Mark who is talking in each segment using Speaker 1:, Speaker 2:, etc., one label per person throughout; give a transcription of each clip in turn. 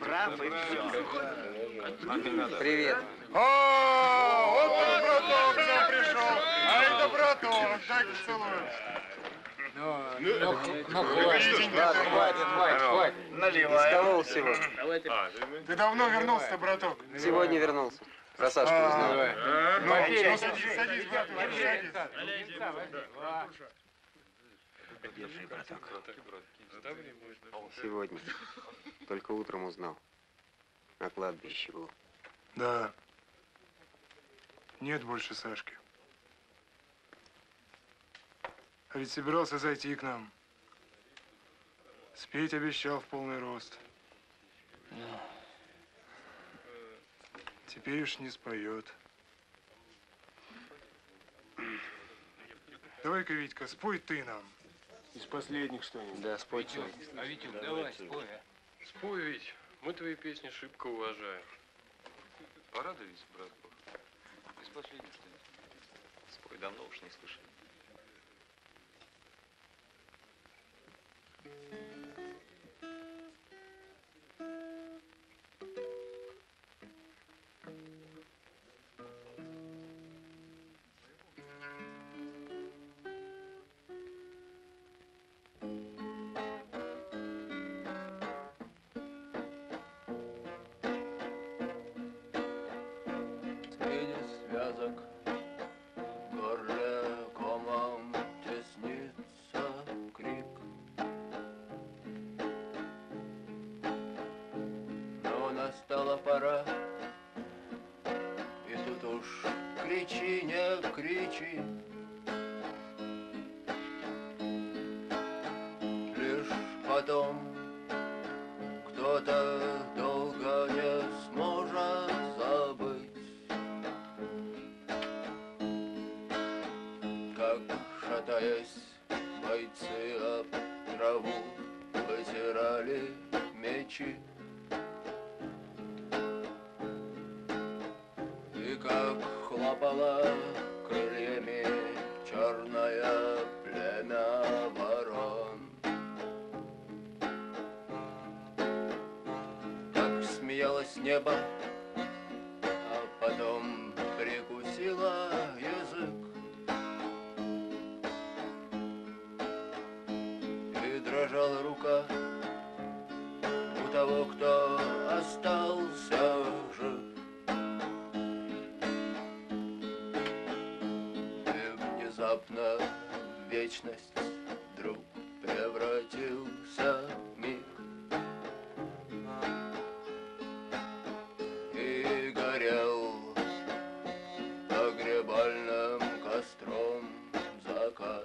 Speaker 1: прав и все.
Speaker 2: Привет.
Speaker 3: О, вот он, браток, к нам пришел. А это браток, так и целуемся.
Speaker 2: Хватит.
Speaker 1: Наливай.
Speaker 2: Исколол всего.
Speaker 3: Ты давно вернулся-то, браток?
Speaker 2: Сегодня вернулся. Про Сашку узнал.
Speaker 3: Ну, садись, браток, садись.
Speaker 2: Держи, браток. Сегодня. Только утром узнал. На кладбище был.
Speaker 3: Да. Нет больше Сашки. А ведь собирался зайти к нам. Спеть обещал в полный рост. Теперь уж не споет. Давай-ка, Витька, спой ты нам.
Speaker 4: Из последних что-нибудь.
Speaker 2: Да, спой твой.
Speaker 5: А Витюк, давай, спой, а.
Speaker 4: Спой, Вить. Мы твои песни шибко уважаем. Порадуйся, брат Бог.
Speaker 6: Из последних что-нибудь. Спой, давно уж не слышали.
Speaker 7: Среди связок в горле комом теснится крик. Но настала пора, и тут уж кричи, не кричи. Лишь потом кто-то долго не сможет забыть, как, шатаясь, бойцы об траву вытирали мечи. И как хлопало крыльями черное племя ворон. Так смеялось небо, а потом прикусило язык. И дрожала рука у того, кто остался жив. И внезапно в вечность вдруг превратился миг. И горел погребальным костром закат.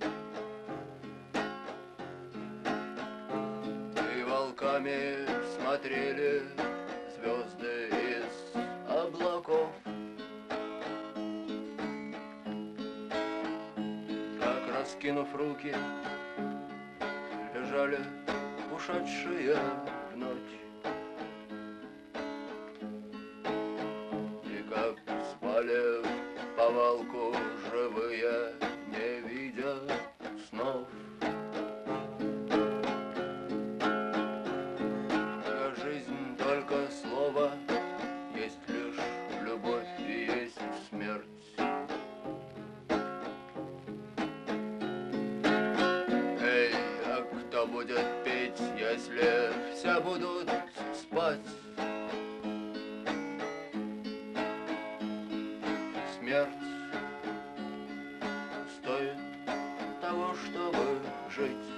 Speaker 7: И волками смотрели звезды из облаков. Так, раскинув руки, лежали ушедшие в ночь. И как спали в повалку живые, не видя снов. А жизнь только слово, есть лишь любовь и есть смерть. Эй, а кто будет петь, если все будут спать? Смерть стоит того, чтобы жить.